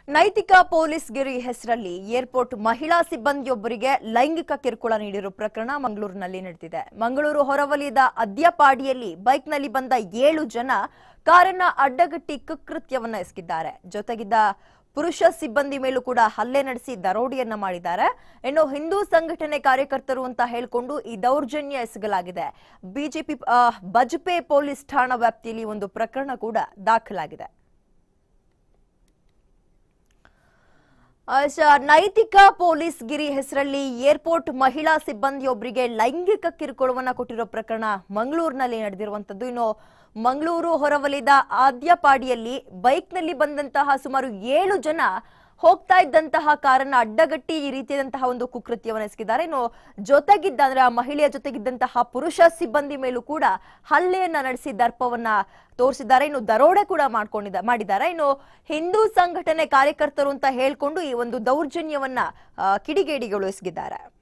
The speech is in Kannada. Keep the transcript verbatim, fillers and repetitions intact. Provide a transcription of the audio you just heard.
ನೈತಿಕ ಪೊಲೀಸ್ ಗಿರಿ ಹೆಸರಲ್ಲಿ ಏರ್ಪೋರ್ಟ್ ಮಹಿಳಾ ಸಿಬ್ಬಂದಿಯೊಬ್ಬರಿಗೆ ಲೈಂಗಿಕ ಕಿರುಕುಳ ನೀಡಿರುವ ಪ್ರಕರಣ ಮಂಗಳೂರಿನಲ್ಲಿ ನಡೆದಿದೆ. ಮಂಗಳೂರು ಹೊರವಲಯದ ಅದ್ಯಪಾಡಿಯಲ್ಲಿ ಬೈಕ್ನಲ್ಲಿ ಬಂದ ಏಳು ಜನ ಕಾರನ್ನ ಅಡ್ಡಗಟ್ಟಿ ಕುಕೃತ್ಯವನ್ನ ಎಸಗಿದ್ದಾರೆ. ಜೊತೆಗಿದ್ದ ಪುರುಷ ಸಿಬ್ಬಂದಿ ಮೇಲೂ ಕೂಡ ಹಲ್ಲೆ ನಡೆಸಿ ದರೋಡೆಯನ್ನ ಮಾಡಿದ್ದಾರೆ. ಇನ್ನು ಹಿಂದೂ ಸಂಘಟನೆ ಕಾರ್ಯಕರ್ತರು ಅಂತ ಹೇಳಿಕೊಂಡು ಈ ದೌರ್ಜನ್ಯ ಎಸಗಲಾಗಿದೆ. ಬಿಜೆಪಿ ಬಜ್ಪೆ ಪೊಲೀಸ್ ಠಾಣಾ ವ್ಯಾಪ್ತಿಯಲ್ಲಿ ಒಂದು ಪ್ರಕರಣ ಕೂಡ ದಾಖಲಾಗಿದೆ. ನೈತಿಕ ಪೊಲೀಸ್ ಗಿರಿ ಹೆಸರಲ್ಲಿ ಏರ್ಪೋರ್ಟ್ ಮಹಿಳಾ ಸಿಬ್ಬಂದಿಯೊಬ್ಬರಿಗೆ ಲೈಂಗಿಕ ಕಿರುಕುಳವನ್ನ ಕೊಟ್ಟಿರೋ ಪ್ರಕರಣ ಮಂಗಳೂರಿನಲ್ಲಿ ನಡೆದಿರುವಂತದ್ದು. ಇನ್ನು ಮಂಗಳೂರು ಹೊರವಲಯದ ಆದ್ಯಪಾಡಿಯಲ್ಲಿ ಬೈಕ್ನಲ್ಲಿ ಬಂದಂತಹ ಸುಮಾರು ಏಳು ಜನ ಹೋಗ್ತಾ ಇದ್ದಂತಹ ಕಾರನ್ನ ಅಡ್ಡಗಟ್ಟಿ ಈ ರೀತಿಯಾದಂತಹ ಒಂದು ಕುಕೃತ್ಯವನ್ನು ಎಸಗಿದ್ದಾರೆ. ಇನ್ನು ಜೊತೆಗಿದ್ದ ಅಂದ್ರೆ ಆ ಮಹಿಳೆಯ ಜೊತೆಗಿದ್ದಂತಹ ಪುರುಷ ಸಿಬ್ಬಂದಿ ಮೇಲೂ ಕೂಡ ಹಲ್ಲೆಯನ್ನ ನಡೆಸಿ ದರ್ಪವನ್ನ ತೋರಿಸಿದ್ದಾರೆ. ಇನ್ನು ದರೋಡೆ ಕೂಡ ಮಾಡ್ಕೊಂಡಿದ್ದ ಮಾಡಿದ್ದಾರೆ. ಇನ್ನು ಹಿಂದೂ ಸಂಘಟನೆ ಕಾರ್ಯಕರ್ತರು ಅಂತ ಹೇಳ್ಕೊಂಡು ಈ ಒಂದು ದೌರ್ಜನ್ಯವನ್ನ ಕಿಡಿಗೇಡಿಗಳು ಎಸಗಿದ್ದಾರೆ.